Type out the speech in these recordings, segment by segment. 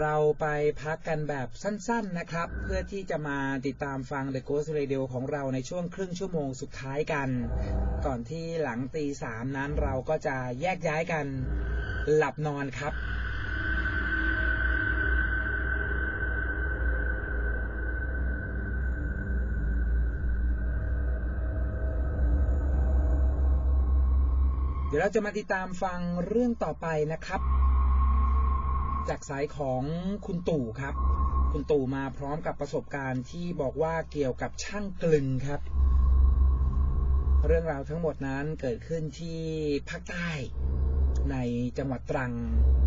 เราไปพักกันแบบสั้นๆนะครับเพื่อที่จะมาติดตามฟัง The Ghost Radio ของเราในช่วงครึ่งชั่วโมงสุดท้ายกันก่อนที่หลังตี 3นั้นเราก็จะแยกย้ายกันหลับนอนครับเดี๋ยวเราจะมาติดตามฟังเรื่องต่อไปนะครับจากสายของคุณตู่ครับคุณตู่มาพร้อมกับประสบการณ์ที่บอกว่าเกี่ยวกับช่างกลึงครับเรื่องราวทั้งหมดนั้นเกิดขึ้นที่ภาคใต้ในจังหวัดตรัง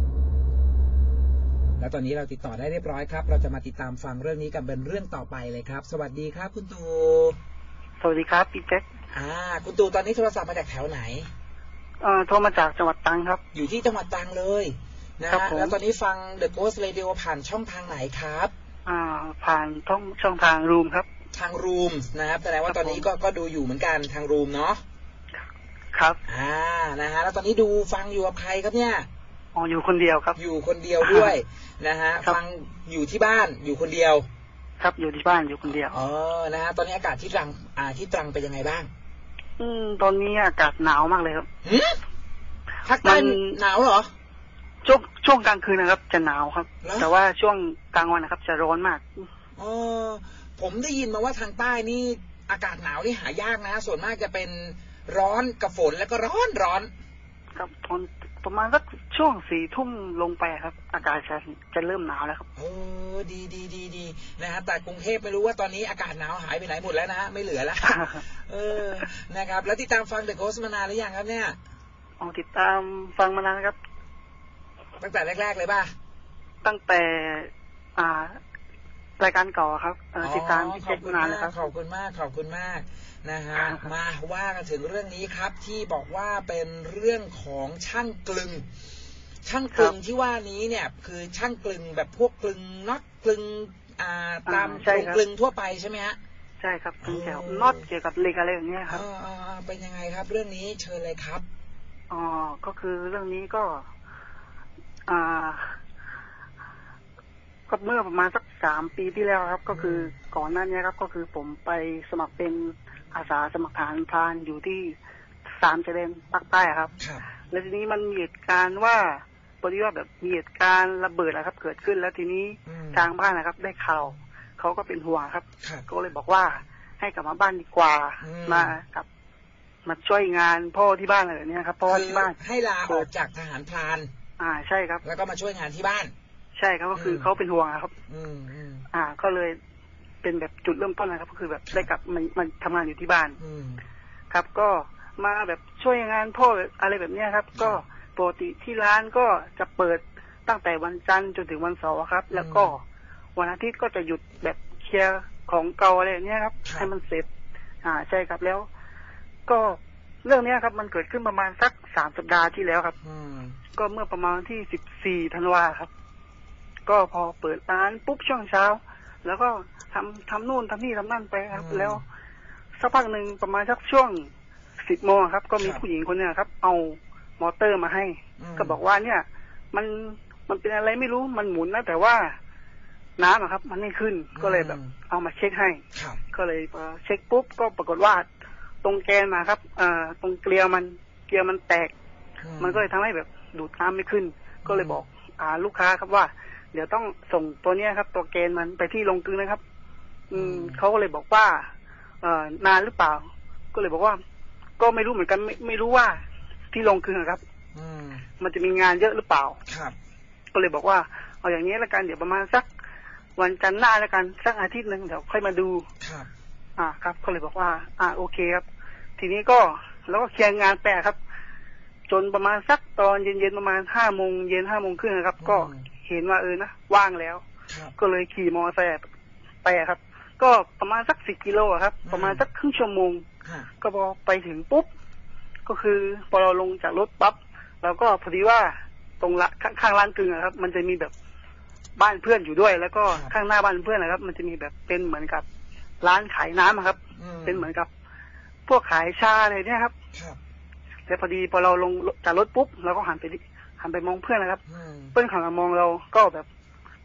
แล้วตอนนี้เราติดต่อได้เรียบร้อยครับเราจะมาติดตามฟังเรื่องนี้กันเป็นเรื่องต่อไปเลยครับสวัสดีครับคุณตู่สวัสดีครับพี่แจ็คคุณตู่ตอนนี้โทรศัพท์มาจากแถวไหนโทรมาจากจังหวัดตรังครับอยู่ที่จังหวัดตรังเลยนะแล้วตอนนี้ฟัง The Ghost Radio ผ่านช่องทางไหนครับผ่านช่องทางรูมครับทางรูมนะครับแสดงว่าตอนนี้ก็ดูอยู่เหมือนกันทางรูมเนาะครับนะฮะแล้วตอนนี้ดูฟังอยู่กับใครครับเนี่ยอยู่คนเดียวครับอยู่คนเดียวด้วยนะฮะฟังอยู่ที่บ้านอยู่คนเดียวครับอยู่ที่บ้านอยู่คนเดียวนะฮะตอนนี้อากาศที่ตรังเป็นยังไงบ้างตอนนี้อากาศหนาวมากเลยครับภาคใต้หนาวเหรอช่วงกลางคืนนะครับจะหนาวครับแต่ว่าช่วงกลางวันนะครับจะร้อนมากผมได้ยินมาว่าทางใต้นี่อากาศหนาวนี่หายากนะส่วนมากจะเป็นร้อนกับฝนแล้วก็ร้อนครับประมาณสักช่วง4 ทุ่มลงไปครับอากาศจะเริ่มหนาวแล้วครับดีนะฮะแต่กรุงเทพไม่รู้ว่าตอนนี้อากาศหนาวหายไปไหนหมดแล้วนะฮะไม่เหลือแล้วนะครับแล้วติดตามฟัง The Ghost มานานหรือยังครับเนี่ยติดตามฟังมานานครับตั้งแต่แรกๆเลยป่ะตั้งแต่รายการเก่าครับติดตามพี่แจ็คนานเลยครับขอบคุณมากนะฮะมาว่ากันถึงเรื่องนี้ครับที่บอกว่าเป็นเรื่องของช่างกลึงที่ว่านี้เนี่ยคือช่างกลึงแบบพวกกลึงน็อตกลึงตามโรงกลึงทั่วไปใช่ไหมฮะใช่ครับกลึงแถวน็อตเกี่ยวกับเหล็กอะไรอย่างเงี้ยครับเป็นยังไงครับเรื่องนี้เชิญเลยครับก็คือเรื่องนี้ก็เมื่อประมาณสัก3 ปีที่แล้วครับก็คือก่อนหน้านี้ครับก็คือผมไปสมัครเป็นอาสาสมัครทหารพรานอยู่ที่3 ชายแดนภาคใต้ครับแล้วทีนี้มันมีเหตุการณ์ว่าพอดีว่าแบบมีเหตุการณ์ระเบิดนะครับเกิดขึ้นแล้วทีนี้ทางบ้านนะครับได้ข่าวเขาก็เป็นห่วงครับก็เลยบอกว่าให้กลับมาบ้านดีกว่ามาช่วยงานพ่อที่บ้านอะไรเนี่ยครับเพราะที่บ้านให้ลาออกจากทหารพรานใช่ครับแล้วก็มาช่วยงานที่บ้านใช่ครับก็คือเขาเป็นห่วงครับก็เลยเป็นแบบจุดเริ่มต้นนะครับก็คือแบบได้กลับมันทำงานอยู่ที่บ้านครับก็มาแบบช่วยงานพ่ออะไรแบบนี้ครับก็ปกติที่ร้านก็จะเปิดตั้งแต่วันจันทร์จนถึงวันเสาร์ครับแล้วก็วันอาทิตย์ก็จะหยุดแบบเคลียร์ของเก่าอะไรอย่างเงี้ยครับให้มันเสร็จใช่ครับแล้วก็เรื่องนี้ครับมันเกิดขึ้นประมาณสัก3 สัปดาห์ที่แล้วครับก็เมื่อประมาณที่14 ธันวาครับก็พอเปิดร้านปุ๊บช่วงเช้าแล้วก็ทำนู่นทำนี่ทำนั่นไปครับแล้วสักพักหนึ่งประมาณสักช่วง10 โมงครับก็มีผู้หญิงคนนึงครับเอามอเตอร์มาให้ก็บอกว่าเนี่ยมันเป็นอะไรไม่รู้มันหมุนนะแต่ว่าน้ำครับมันไม่ขึ้นก็เลยแบบเอามาเช็คให้ก็เลยเช็คปุ๊บก็ปรากฏว่าตรงแกนมาครับตรงเกลียวมันแตกมันก็เลยทำให้แบบดูดน้ำไม่ขึ้นก็เลยบอกลูกค้าครับว่าเดี๋ยวต้องส่งตัวนี้ครับตัวแกนมันไปที่โรงกลึงนะครับเขาก็เลยบอกว่านานหรือเปล่าก็เลยบอกว่าก็ไม่รู้เหมือนกันไม่รู้ว่าที่โรงกลึงครับมันจะมีงานเยอะหรือเปล่าก็เลยบอกว่าเอาอย่างนี้ละกันเดี๋ยวประมาณสักวันจันทร์หน้าละกันสักอาทิตย์นึงเดี๋ยวค่อยมาดูครับก็เลยบอกว่าโอเคครับทีนี้ก็แล้วก็เคลียร์งานแปะครับจนประมาณสักตอนเย็นๆประมาณ5 โมงเย็น5 โมงครึ่งครับก็เห็นว่านะว่างแล้วก็เลยขี่มอเตอร์ไซค์ไปครับก็ประมาณสัก10 กิโลครับประมาณสักครึ่งชั่วโมงก็พอไปถึงปุ๊บก็คือพอเราลงจากรถปั๊บเราก็พอดีว่าตรงข้างร้านกลึงครับมันจะมีแบบบ้านเพื่อนอยู่ด้วยแล้วก็ข้างหน้าบ้านเพื่อนนะครับมันจะมีแบบเป็นเหมือนกับร้านขายน้ำครับเป็นเหมือนกับพวกขายชาอะไรเนี่ยครับแต่พอดีพอเราลงจากรถปุ๊บเราก็หันไปมองเพื่อนนะครับเพื่อนขับมามองเราก็แบบ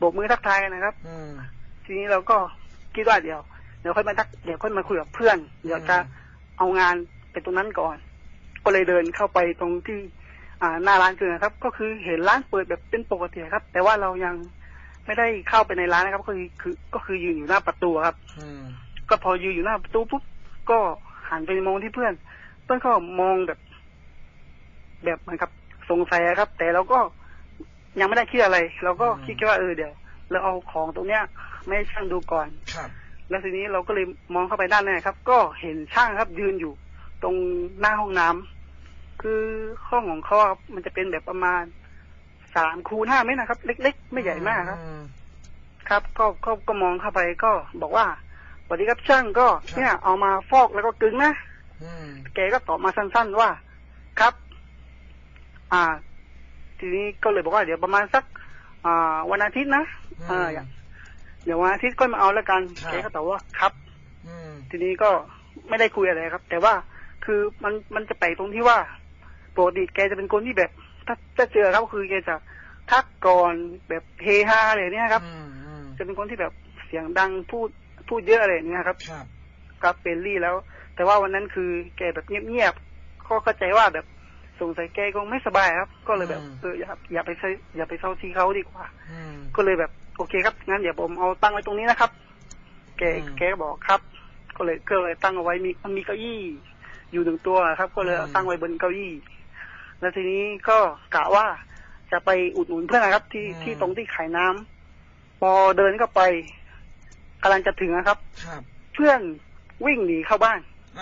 บกมือทักทายกันนะครับทีนี้เราก็คิดว่าเดี๋ยวค่อยมาคุยกับเพื่อนเดี๋ยวจะเอางานไปตรงนั้นก่อนก็เลยเดินเข้าไปตรงที่หน้าร้านคือนะครับ ก็คือเห็นร้านเปิดแบบเป็นปกติครับแต่ว่าเรายังไม่ได้เข้าไปในร้านนะครับก็คือยืนอยู่หน้าประตูครับก็พอยืนอยู่หน้าประตูปุ๊บก็หันไปมองที่เพื่อนก็มองแบบเหมือนกับสงสัยครับแต่เราก็ยังไม่ได้คิดอะไรเราก็คิดแค่ว่าเดี๋ยวเราเอาของตรงเนี้ยไม่ให้ช่างดูก่อนแล้วทีนี้เราก็เลยมองเข้าไปด้านในครับก็เห็นช่างครับยืนอยู่ตรงหน้าห้องน้ำคือห้องของเขาครับมันจะเป็นแบบประมาณ3x5 เมตรนะครับเล็กๆไม่ใหญ่มากครับครับก็มองเข้าไปก็บอกว่าสวัสดีครับช่างก็เนี่ยเอามาฟอกแล้วก็กึ่งนะแกก็ตอบมาสั้นๆว่าครับทีนี้ก็เลยบอกว่าเดี๋ยวประมาณสักวันอาทิตย์นะเดี๋ยววันอาทิตย์ก็มาเอาแล้วกันแกก็ตอบว่าครับทีนี้ก็ไม่ได้คุยอะไรครับแต่ว่าคือมันจะไปตรงที่ว่าปกติแกจะเป็นคนที่แบบถ้าเจอครับคือแกจะทักก่อนแบบเฮฮาอะไรเนี่ยครับจะเป็นคนที่แบบเสียงดังพูดเยอะอะไรเนี่ยครับกับเฟรนลี่แล้วแต่ว่าวันนั้นคือแกแบบเงียบๆเข้าใจว่าแบบสงสัยแกคงไม่สบายครับก็เลยแบบอย่าไปเซาซีเขาดีกว่าก็เลยแบบโอเคครับงั้นเดี๋ยวผมเอาตั้งไว้ตรงนี้นะครับแกก็บอกครับก็เลยตั้งเอาไว้มีเก้าอี้อยู่1 ตัวครับก็เลยตั้งไว้บนเก้าอี้แล้วทีนี้ก็กะว่าจะไปอุดหนุนเพื่อนนะครับที่ตรงที่ขายน้ำพอเดินเข้าไปกำลังจะถึงนะครับเพื่อนวิ่งหนีเข้าบ้าน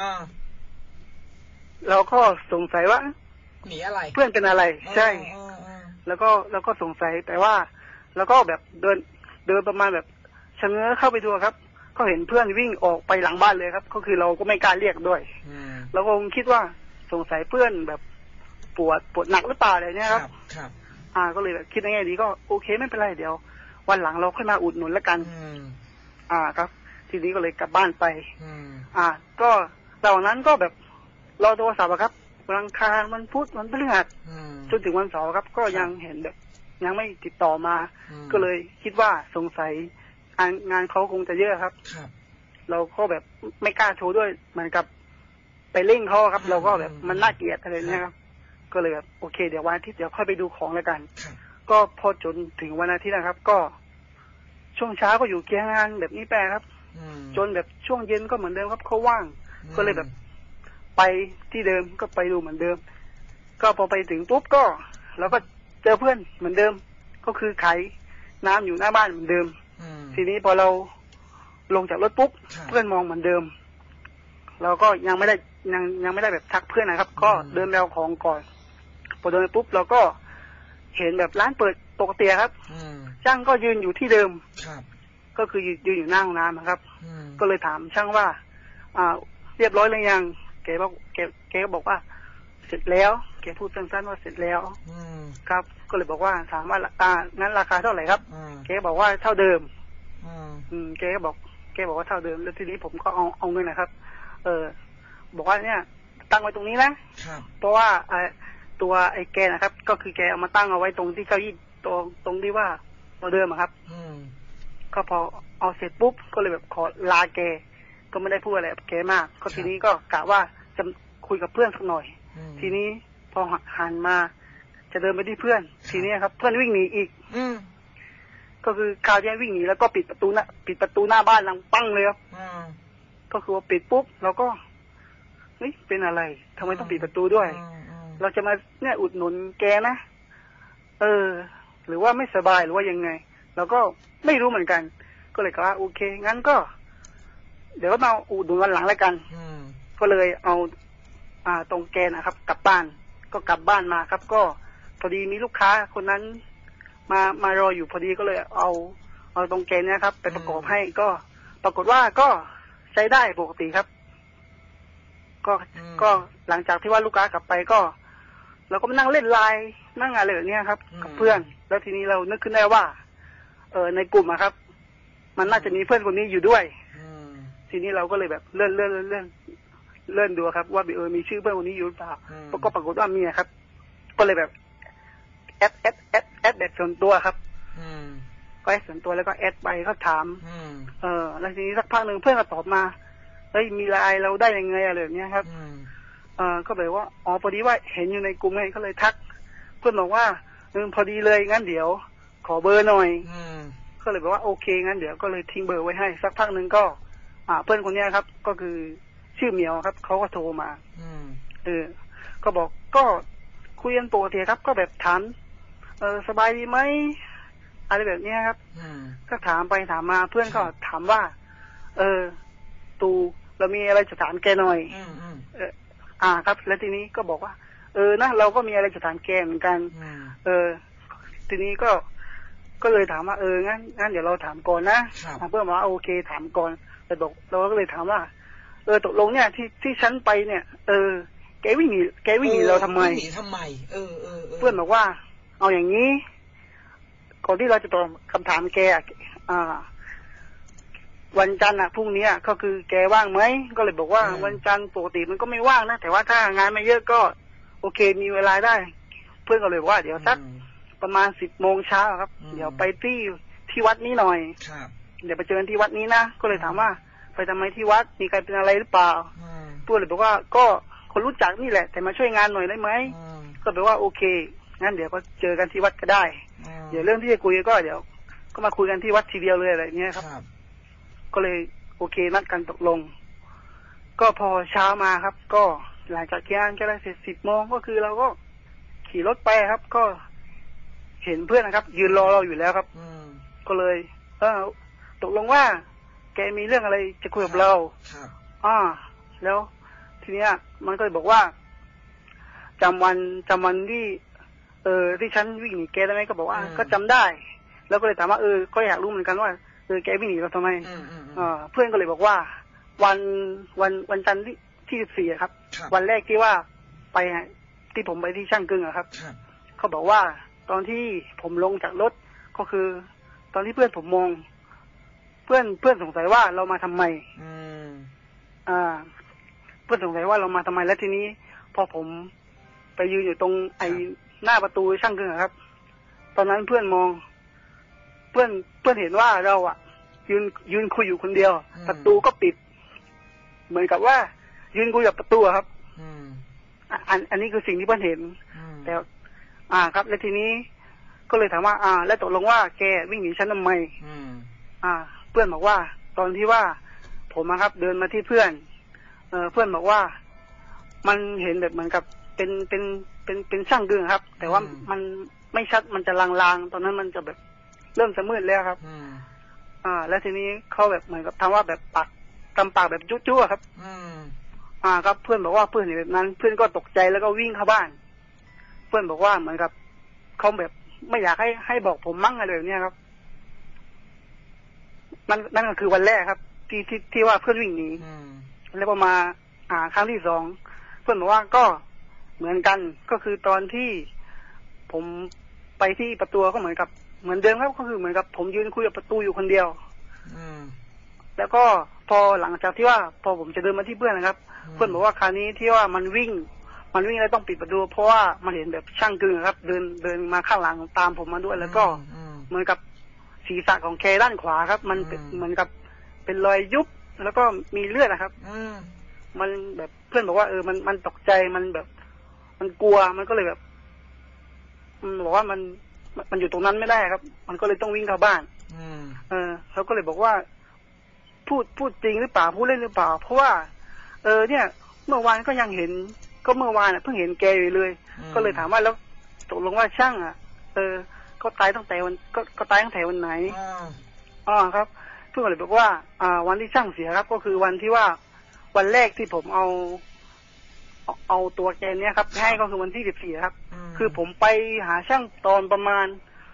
เราก็สงสัยว่าหนีอะไรเพื่อนเป็นอะไรใช่แล้วก็สงสัยแต่ว่าแล้วก็แบบเดินประมาณแบบชะเง้อเข้าไปดูครับก็เห็นเพื่อนวิ่งออกไปหลังบ้านเลยครับก็คือเราก็ไม่กล้าเรียกด้วยเราก็คงคิดว่าสงสัยเพื่อนแบบปวดหนักหรือเปล่าอะไรเนี่ยครับก็เลยแบบคิดยังไงดีก็โอเคไม่เป็นไรเดี๋ยววันหลังเราค่อยมาอุดหนุนแล้วกันครับทีนี้ก็เลยกลับบ้านไปก็ระหว่างนั้นก็แบบรอโทรศัพท์ครับวันอังคารวันพุธวันพฤหัสจนถึงวันเสาร์ครับก็ยังเห็นแบบยังไม่ติดต่อมาก็เลยคิดว่าสงสัยงานเขาคงจะเยอะครับเราก็แบบไม่กล้าโชว์ด้วยเหมือนกับไปเร่งเขาครับเราก็แบบมันน่าเกลียดอะไรเนี่ยครับก็เลยแบบโอเคเดี๋ยววันอาทิตย์เดี๋ยวค่อยไปดูของแล้วกันก็พอจนถึงวันอาทิตย์นะครับก็ช่วงเช้าก็อยู่เกียร์งานแบบนี้ไปครับจนแบบช่วงเย็นก็เหมือนเดิมครับเขาว่างก็เลยแบบไปที่เดิมก็ไปดูเหมือนเดิมก็พอไปถึงปุ๊บก็เราก็เจอเพื่อนเหมือนเดิมก็คือขายน้ำอยู่หน้าบ้านเหมือนเดิมทีนี้พอเราลงจากรถปุ๊บเพื่อนมองเหมือนเดิมเราก็ยังไม่ได้แบบทักเพื่อนนะครับก็เดินไปเอาของก่อนพอเดินไปปุ๊บเราก็เห็นแบบร้านเปิดปกติครับช่างก็ยืนอยู่ที่เดิมก็คือยืนอยู่หน้าห้องน้ำครับก็เลยถามช่างว่าเรียบร้อยหรือยังแกก็บอกว่าเสร็จแล้วแกพูดสั้นๆว่าเสร็จแล้วครับก็เลยบอกว่าถามว่างั้นราคาเท่าไหร่ครับแกบอกว่าเท่าเดิมแกบอกว่าเท่าเดิมแล้วทีนี้ผมก็เอาเงินนะครับบอกว่าเนี่ยตั้งไว้ตรงนี้นะเพราะว่าตัวไอ้แกนะครับก็คือแกเอามาตั้งเอาไว้ตรงที่เก้าอี้ตรงที่ว่าตัวเดิมครับก็พอเอาเสร็จปุ๊บก็เลยแบบขอลาแกก็ไม่ได้พูดอะไรกับแกมากก็ทีนี้ก็กะว่าจะคุยกับเพื่อนสักหน่อยทีนี้พอหันมาจะเดินไปที่เพื่อนทีนี้ครับเพื่อนวิ่งหนีอีกก็คือคราวนี้วิ่งหนีแล้วก็ปิดประตูหน้าบ้านดังปั้งเลยครับก็คือว่าปิดปุ๊บเราก็เฮ้ยเป็นอะไรทำไมต้องปิดประตูด้วยเราจะมาเนี่ยอุดหนุนแกนะหรือว่าไม่สบายหรือว่ายังไงเราก็ไม่รู้เหมือนกันก็เลยกล่าวว่าโอเคงั้นก็เดี๋ยวมาอุดหนุนวันหลังแล้วกันก็เลยเอาตรงแกนะครับกลับบ้านก็กลับบ้านมาครับก็พอดีมีลูกค้าคนนั้นมารออยู่พอดีก็เลยเอาตรงแกนเนี่ยครับไปประกอบให้ก็ปรากฏว่าก็ใช้ได้ปกติครับก็หลังจากที่ว่าลูกค้ากลับไปก็เราก็มานั่งเล่นไลน์นั่งอะไรแบบนี้ครับกับเพื่อนแล้วทีนี้เรานึกขึ้นได้ว่าในกลุ่มครับมันน่าจะมีเพื่อนคนนี้อยู่ด้วยทีนี้เราก็เลยแบบเลื่อนดูครับว่ามีชื่อเพื่อนคนนี้อยู่หรือเปล่าก็ปรากฏว่ามีครับก็เลยแบบแอดแบบส่วนตัวครับก็แอดส่วนตัวแล้วก็แอดไปก็ถามแล้วทีนี้สักพักหนึ่งเพื่อนก็ตอบมาเฮ้ยมีไลน์เราได้ยังไงอะไรแบบนี้ครับก็แบบว่าอ๋อพอดีว่าเห็นอยู่ในกลุ่มไงก็เลยทักเพื่อนบอกว่าพอดีเลยงั้นเดี๋ยวขอเบอร์หน่อยก็เลยบอกว่าโอเคงั้นเดี๋ยวก็เลยทิ้งเบอร์ไว้ให้สักพักหนึ่งก็เพื่อนคนนี้ครับก็คือชื่อเหมียวครับเขาก็โทรมาก็บอกก็คุยกันปกติครับก็แบบถามสบายดีไหมอะไรแบบนี้ครับก็ถามไปถามมาเพื่อนก็ถามว่าตูเรามีอะไรจะถามแกหน่อยครับแล้วทีนี้ก็บอกว่านะเราก็มีอะไรจะถามแกเหมือนกันทีนี้ก็เลยถามว่างั้นเดี๋ยวเราถามก่อนนะเพื่อนบอกว่าโอเคถามก่อนแต่บอกเราก็เลยถามว่าตกลงเนี่ยที่ฉันไปเนี่ยแกวิ่งหนีเราทำไมเพื่อนบอกว่าเอาอย่างนี้ก่อนที่เราจะตอบคำถามแกวันจันทร์พรุ่งนี้ก็คือแกว่างไหมก็เลยบอกว่าวันจันทร์ปกติมันก็ไม่ว่างนะแต่ว่าถ้างานไม่เยอะก็โอเคมีเวลาได้เพื่อนก็เลยว่าเดี๋ยวสักประมาณ10 โมงเช้าครับเดี๋ยวไปที่วัดนี้หน่อยเดี๋ยวไปเจอกันที่วัดนี้นะก็เลยถามว่าไปทำไมที่วัดมีใครเป็นอะไรหรือเปล่าเพื่อนเลยบอกว่าก็คนรู้จักนี่แหละแต่มาช่วยงานหน่อยได้ไหมก็แปลว่าโอเคงั้นเดี๋ยวก็เจอกันที่วัดก็ได้เดี๋ยวเรื่องที่จะคุยก็เดี๋ยวก็มาคุยกันที่วัดทีเดียวเลยอะไรเงี้ยครับก็เลยโอเคนัดกันตกลงก็พอเช้ามาครับก็หลังจากงานก็ได้เสร็จ10 โมงก็คือเราก็ขี่รถไปครับก็เห็นเพื่อนนะครับยืนรอเราอยู่แล้วครับก็เลยตกลงว่าแกมีเรื่องอะไรจะคุยกับเราแล้วทีเนี้ยมันก็เลยบอกว่าจำวันที่ที่ฉันวิ่งหนีแกได้ไหมก็บอกว่าก็จำได้แล้วก็เลยถามว่าก็อยากรู้เหมือนกันว่าแกวิ่งหนีเราทำไมเพื่อนก็เลยบอกว่าวันจันทร์ที่14ครับวันแรกที่ว่าไปที่ผมไปที่ช่างกึ่งครับเขาบอกว่าตอนที่ผมลงจากรถก็คือตอนที่เพื่อนผมมองเพื่อนสงสัยว่าเรามาทำไมเพื่อนสงสัยว่าเรามาทำไมแล้วทีนี้พอผมไปยืนอยู่ตรงหน้าประตูช่างกึ่งครับตอนนั้นเพื่อนมองเพื่อนเห็นว่าเรายืนคุยอยู่คนเดียวประตูก็ปิดเหมือนกับว่ายืนคุยกับประตูครับอันนี้คือสิ่งที่เพื่อนเห็นแต่ครับแล้วทีนี้ก็เลยถามว่าแล้วตกลงว่าแกวิ่งหนีฉันทำไมเพื่อนบอกว่าตอนที่ว่าผมครับเดินมาที่เพื่อนเพื่อนบอกว่ามันเห็นแบบเหมือนกับเป็นช่างกึ่งครับแต่ว่ามันไม่ชัดมันจะลางๆตอนนั้นมันจะแบบเริ่มจะมืดแล้วครับแล้วทีนี้เขาแบบเหมือนกับทำว่าแบบทำปากแบบจุ๊ๆครับครับเพื่อนบอกว่าเพื่อนเห็นแบบนั้นเพื่อนก็ตกใจแล้วก็วิ่งเข้าบ้านเพื่อนบอกว่าเหมือนกับเขาแบบไม่อยากให้บอกผมมั่งอะไรแบบนี้ครับนั่นก็คือวันแรกครับที่ว่าเพื่อนวิ่งหนีแล้วพอมาครั้งที่2เพื่อนบอกว่าก็เหมือนกันก็คือตอนที่ผมไปที่ประตูก็เหมือนเดิมครับก็คือเหมือนกับผมยืนคุยกับประตูอยู่คนเดียวแล้วก็พอหลังจากที่ว่าพอผมจะเดินมาที่เพื่อนนะครับเพื่อนบอกว่าคราวนี้ที่ว่ามันวิ่งแล้วต้องปิดประตูเพราะว่ามันเห็นแบบช่างกึ่งครับเดินมาข้างหลังตามผมมาด้วยแล้วก็เหมือนกับศีรษะของแกด้านขวาครับมันเหมือนกับเป็นรอยยุบแล้วก็มีเลือดนะครับมันแบบเพื่อนบอกว่ามันตกใจมันแบบมันกลัวมันก็เลยแบบบอกว่ามันอยู่ตรงนั้นไม่ได้ครับมันก็เลยต้องวิ่งเข้าบ้านเขาก็เลยบอกว่าพูดจริงหรือเปล่าพูดเล่นหรือเปล่าเพราะว่าเนี่ยเมื่อวานก็ยังเห็นก็เมื่อวานเพิ่งเห็นแกอยู่เลยก็เลยถามว่าแล้วตกลงว่าช่างก็ตายตั้งแต่วันก็ตายตั้งแต่วันไหนครับเพื่อนเลยบอกว่าวันที่ช่างเสียครับก็คือวันที่ว่าวันแรกที่ผมเอาตัวแกเนี้ยครับให้ก็คือวันที่14ครับคือผมไปหาช่างตอนประมาณ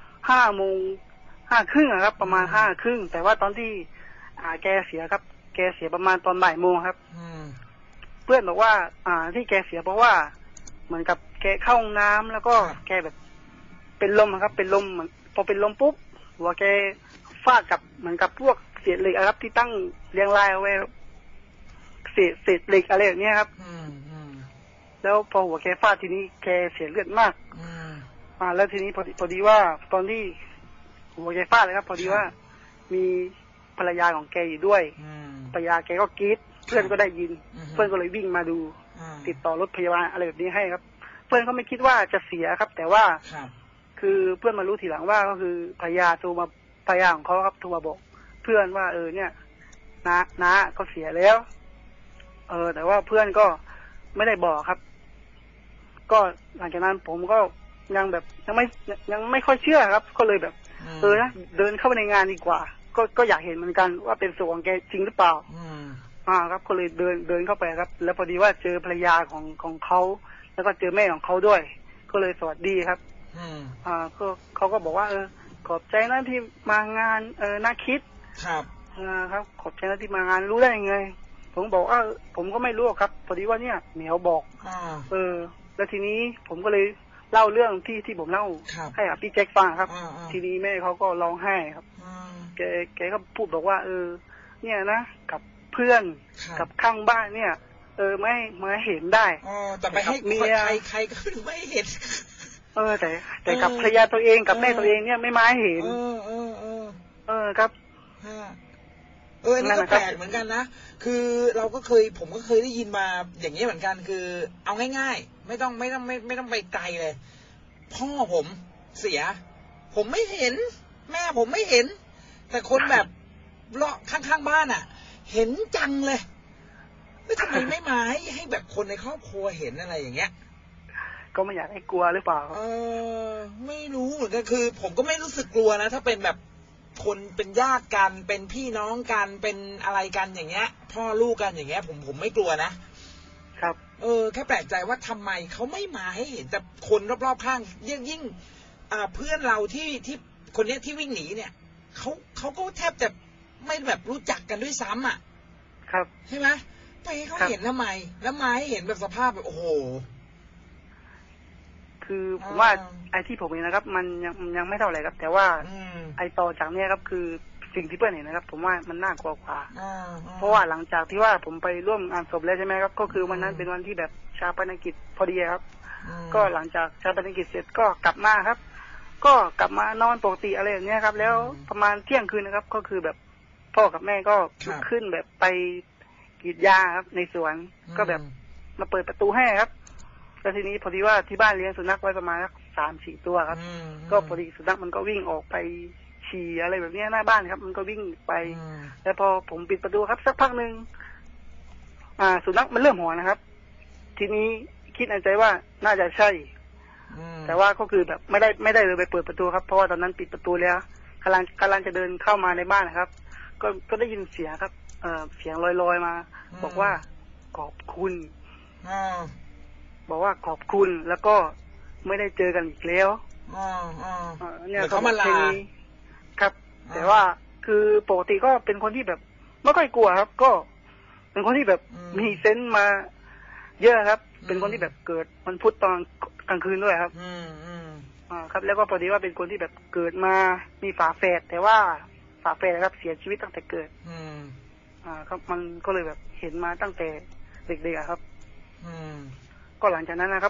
5:30ครับประมาณ5:30แต่ว่าตอนที่แกเสียครับแกเสียประมาณตอนบ่ายโมงครับเพื่อนบอกว่าที่แกเสียเพราะว่าเหมือนกับแกเข้าห้องน้ำแล้วก็แกแบบเป็นลมครับเป็นลมเหมือนพอเป็นลมปุ๊บหัวแกฟาดกับเหมือนกับพวกเศษเหล็กครับที่ตั้งเรียงรายเอาไว้เศษเหล็กอะไรอย่างเงี้ยครับแล้วพอหัวแกฟาดทีนี้แกเสียเลือดมากแล้วทีนี้พอดีว่าตอนที่หัวใจฟาดเลยครับพอดีว่ามีภรรยาของแกอยู่ด้วยภรรยาแกก็กรี๊ดเพื่อนก็ได้ยินเพื่อนก็เลยวิ่งมาดูติดต่อรถพยาบาลอะไรแบบนี้ให้ครับเพื่อนก็ไม่คิดว่าจะเสียครับแต่ว่าคือเพื่อนมารู้ทีหลังว่าก็คือภรรยาของเขาครับโทรมาบอกเพื่อนว่าเนี่ยน้าก็เสียแล้วแต่ว่าเพื่อนก็ไม่ได้บอกครับก็หลังจากนั้นผมก็ยังแบบยังไม่ค่อยเชื่อครับก็เลยแบบนะเดินเข้าไปในงานดีกว่าก็อยากเห็นเหมือนกันว่าเป็นศพของแกจริงหรือเปล่าครับก็เลยเดินเข้าไปครับแล้วพอดีว่าเจอภรรยาของเขาแล้วก็เจอแม่ของเขาด้วยก็เลยสวัสดีครับก็เขาก็บอกว่าขอบใจนะที่มางานน่าคิดครับครับขอบใจนะที่มางานรู้ได้ยังไงผมบอกว่าผมก็ไม่รู้ครับพอดีว่าเนี่ยเหมียวบอกแล้วทีนี้ผมก็เลยเล่าเรื่องที่ผมเล่าให้พี่แจ็คฟังครับทีนี้แม่เขาก็ร้องไห้ครับแกก็พูดบอกว่าเนี่ยนะกับเพื่อนกับข้างบ้านเนี่ยไม่เห็นได้แต่ไปให้เมียใครก็ไม่เห็นแต่กับภรรยาตัวเองกับแม่ตัวเองเนี่ยไม่มาเห็นครับนี่ก็แปลกเหมือนกันนะคือผมก็เคยได้ยินมาอย่างนี้เหมือนกันคือเอาง่ายๆไม่ต้องไปไกลเลยพ่อผมเสียผมไม่เห็นแม่ผมไม่เห็นแต่คนแบบเลาะข้างๆบ้านอ่ะเห็นจังเลยไม่ทำไมไม่มาให้แบบคนในครอบครัวเห็นอะไรอย่างเงี้ยก็ไม่อยากให้กลัวหรือเปล่าไม่รู้เหมือนกันคือผมก็ไม่รู้สึกกลัวนะถ้าเป็นแบบคนเป็นญาติกันเป็นพี่น้องกันเป็นอะไรกันอย่างเงี้ยพ่อลูกกันอย่างเงี้ยผมไม่กลัวนะครับแค่แปลกใจว่าทำไมเขาไม่มาให้เห็นแต่คนรอบๆข้างยิ่งเพื่อนเราที่คนเนี้ยที่วิ่งหนีเนี่ยเขาก็แทบจะไม่แบบรู้จักกันด้วยซ้ำอ่ะครับใช่ไหมไปให้เขาเห็นทำไมแล้วมาให้เห็นแบบสภาพแบบโอ้โหคือผมว่าไอ้ที่ผมเห็นนะครับมันยังไม่เท่าไหร่ครับแต่ว่าไอ้ต่อจากนี้ครับคือสิ่งที่เพื่อนเห็นนะครับผมว่ามันน่ากลัวกว่าเพราะว่าหลังจากที่ว่าผมไปร่วมงานศพแล้วใช่ไหมครับก็คือวันนั้นเป็นวันที่แบบชาปนกิจพอดีครับก็หลังจากชาปนกิจเสร็จก็กลับมาครับก็กลับมานอนปกติอะไรอย่างเงี้ยครับแล้วประมาณเที่ยงคืนนะครับก็คือแบบพ่อกับแม่ก็ลุกขึ้นแบบไปกรีดยางครับในสวนก็แบบมาเปิดประตูให้ครับแล้วทีนี้พอดีว่าที่บ้านเลี้ยงสุนัขไว้ประมาณ3-4 ตัวครับก็พอดีสุนัขมันก็วิ่งออกไปฉี่อะไรแบบนี้หน้าบ้านครับมันก็วิ่งไปแล้วพอผมปิดประตูครับสักพักหนึ่งสุนัขมันเริ่มหอนนะครับทีนี้คิดในใจว่าน่าจะใช่แต่ว่าก็คือแบบไม่ได้เลยไปเปิดประตูครับเพราะว่าตอนนั้นปิดประตูแล้วกำลังจะเดินเข้ามาในบ้านนะครับก็ได้ยินเสียงครับเสียงลอยๆมาบอกว่าขอบคุณบอกว่าขอบคุณแล้วก็ไม่ได้เจอกันอีกแล้วเนี่ยเขามาลาครับแต่ว่าคือปกติก็เป็นคนที่แบบไม่ค่อยกลัวครับก็เป็นคนที่แบบมีเซนส์มาเยอะครับเป็นคนที่แบบเกิดวันพุธตอนกลางคืนด้วยครับครับแล้วก็พอดีว่าเป็นคนที่แบบเกิดมามีฝาแฝดแต่ว่าฝาแฝดครับเสียชีวิตตั้งแต่เกิดครับมันก็เลยแบบเห็นมาตั้งแต่เด็กๆครับก็หลังจากนั้นนะครับ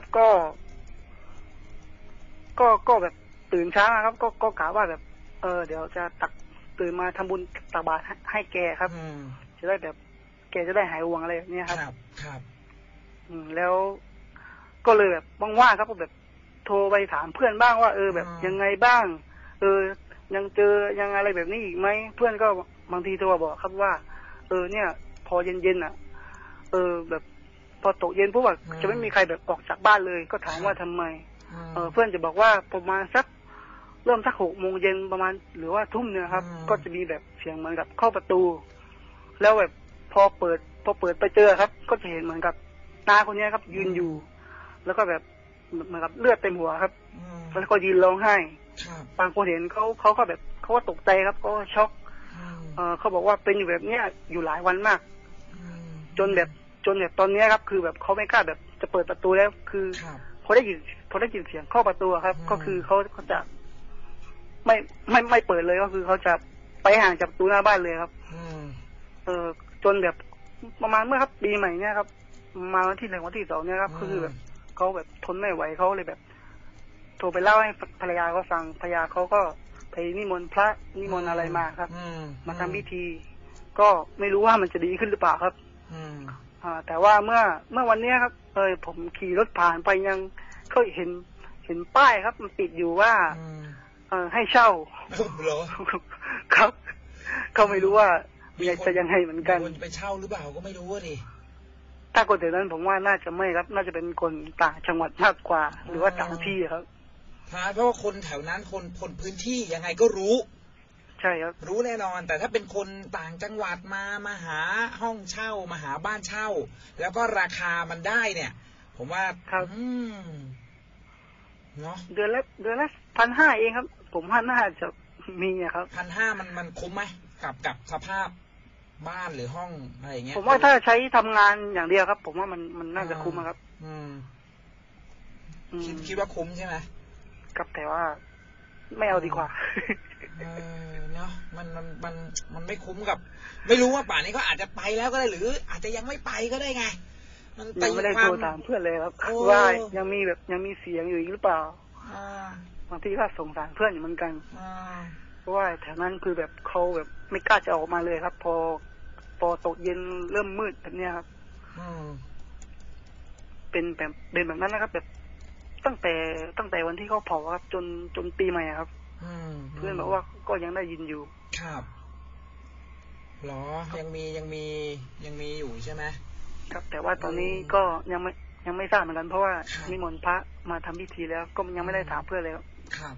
ก็แบบตื่นเช้าครับก็กะว่าแบบเดี๋ยวจะตื่นมาทำบุญตักบาตรให้แกครับจะได้แบบแกจะได้หายห่วงอะไรแบบนี้ครับครับแล้วก็เลยแบบว่างๆครับก็แบบโทรไปถามเพื่อนบ้างว่าแบบยังไงบ้างยังเจอยังอะไรแบบนี้อีกไหมเพื่อนก็บางทีโทรบอกครับว่าเนี่ยพอเย็นๆอ่ะแบบพอตกเย็นปุ๊บว่าจะไม่มีใครแบบออกจากบ้านเลยก็ถามว่าทำไมเพื่อนจะบอกว่าประมาณเริ่มสัก6 โมงเย็นประมาณหรือว่าทุ่มเนี่ยครับก็จะมีแบบเสียงเหมือนกับเข้าประตูแล้วแบบพอเปิดไปเจอครับก็จะเห็นเหมือนกับน้าคนนี้ครับยืนอยู่แล้วก็แบบเหมือนกับเลือดเต็มหัวครับแล้วก็ยืนร้องไห้บางคนเห็นเขาก็แบบเขาก็ตกใจครับก็ช็อกเขาบอกว่าเป็นอยู่แบบเนี้ยอยู่หลายวันมากจนแบบตอนนี้ครับคือแบบเขาไม่กล้าแบบจะเปิดประตูแล้วคือพอได้ยินเสียงเข้าประตูครับก็คือเขาจะไม่เปิดเลยก็คือเขาจะไปห่างจากประตูหน้าบ้านเลยครับจนแบบประมาณเมื่อครับปีใหม่เนี่ยครับมาวันที่ 1 วันที่ 2เนี่ยครับคือแบบเขาแบบทนไม่ไหวเขาเลยแบบโทรไปเล่าให้ภรรยาเขาฟังภรรยาเขาก็พนิมนต์พระนิมนต์อะไรมาครับมาทำพิธีก็ไม่รู้ว่ามันจะดีขึ้นหรือเปล่าครับแต่ว่าเมื่อวันนี้ครับผมขี่รถผ่านไปยังก็เห็นป้ายครับมันติดอยู่ว่าให้เช่าเหรอครับก็ไม่รู้ว่าจะยังไงเหมือนกันไปเช่าหรือเปล่าก็ไม่รู้ดิถ้าคนแต่นั้นผมว่าน่าจะไม่ครับน่าจะเป็นคนต่างจังหวัดมากกว่าหรือว่าต่างที่ครับเพราะว่าคนแถวนั้นคนพื้นที่ยังไงก็รู้ใช่ครับรู้แน่นอนแต่ถ้าเป็นคนต่างจังหวัดมาหาห้องเช่ามาหาบ้านเช่าแล้วก็ราคามันได้เนี่ยผมว่าเนาะเดือนละ1,500เองครับผมว่าน่าจะมีครับ 1,500มันคุ้มไหมกับสภาพบ้านหรือห้องอะไรอย่างเงี้ยผมว่าถ้าใช้ทำงานอย่างเดียวครับผมว่ามันน่าจะคุ้มครับคิดว่าคุ้มใช่ไหมครับแต่ว่าไม่เอาดีกว่าเนาะมันไม่คุ้มกับไม่รู้ว่าป่านนี้เขาอาจจะไปแล้วก็ได้หรืออาจจะยังไม่ไปก็ได้ไงมันไม่ได้โทรตามเพื่อนเลยครับว่ายังมีเสียงอยู่อีกหรือเปล่าบางทีก็สงสารเพื่อนอยู่เหมือนกันเพราะว่าแถวนั้นคือแบบเขาแบบไม่กล้าจะออกมาเลยครับพอตกเย็นเริ่มมืดแบบนี้ครับเป็นแบบนั้นนะครับแบบตั้งแต่วันที่เขาเผาครับจนปีใหม่ครับเพื่อนบอกว่าก็ยังได้ยินอยู่ครับหรอยังมีอยู่ใช่ไหมครับแต่ว่าตอนนี้ก็ยังไม่ทราบเหมือนกันเพราะว่านิมนต์พระมาทำพิธีแล้วก็ยังไม่ได้ถามเพื่อนเลยครับ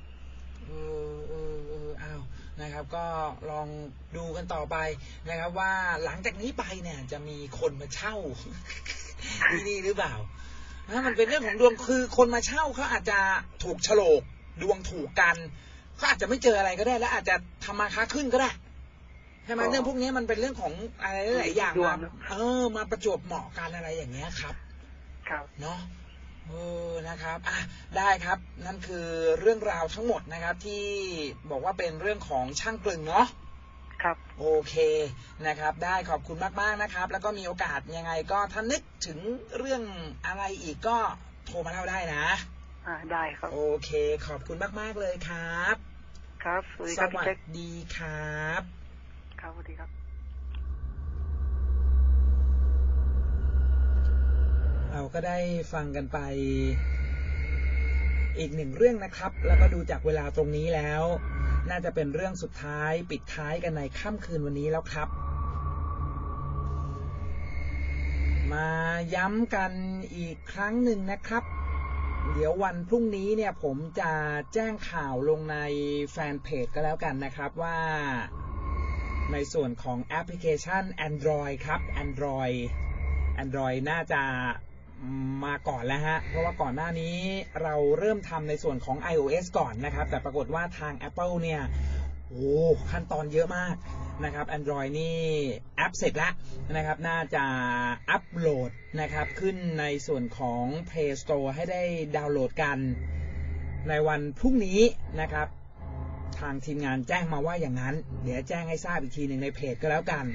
อ้าวนะครับก็ลองดูกันต่อไปนะครับว่าหลังจากนี้ไปเนี่ยจะมีคนมาเช่าที่นี่หรือเปล่ามันเป็นเรื่องของดวงคือคนมาเช่าเขาอาจจะถูกโฉลกดวงถูกกันเขาอาจจะไม่เจออะไรก็ได้แล้วอาจจะทำมาค้าขึ้นก็ได้ใช่ไหมเรื่องพวกนี้มันเป็นเรื่องของอะไรหลายอย่างมาประจวบเหมาะกันอะไรอย่างเงี้ยครับเนาะนะครับได้ครับนั่นคือเรื่องราวทั้งหมดนะครับที่บอกว่าเป็นเรื่องของช่างกลึงเนาะครับโอเคนะครับได้ขอบคุณมากๆนะครับแล้วก็มีโอกาสยังไงก็ถ้านึกถึงเรื่องอะไรอีกก็โทรมาเล่าได้นะได้ครับโอเคขอบคุณมากๆเลยครับครับสวัสดีครับสวัสดีครับครับสวัสดีครับเราก็ได้ฟังกันไปอีกหนึ่งเรื่องนะครับแล้วก็ดูจากเวลาตรงนี้แล้วน่าจะเป็นเรื่องสุดท้ายปิดท้ายกันในค่ำคืนวันนี้แล้วครับมาย้ำกันอีกครั้งหนึ่งนะครับเดี๋ยววันพรุ่งนี้เนี่ยผมจะแจ้งข่าวลงในแฟนเพจก็แล้วกันนะครับว่าในส่วนของแอปพลิเคชัน Android ครับ Android น่าจะมาก่อนแล้วฮะเพราะว่าก่อนหน้านี้เราเริ่มทำในส่วนของ iOS ก่อนนะครับแต่ปรากฏว่าทาง Apple เนี่ยขั้นตอนเยอะมากนะครับ Android นี่แอปเสร็จแล้วนะครับน่าจะอัปโหลดนะครับขึ้นในส่วนของ Play Store ให้ได้ดาวน์โหลดกันในวันพรุ่งนี้นะครับทางทีมงานแจ้งมาว่าอย่างนั้นเดี๋ยวแจ้งให้ทราบอีกทีหนึ่งในเพจก็แล้วกัน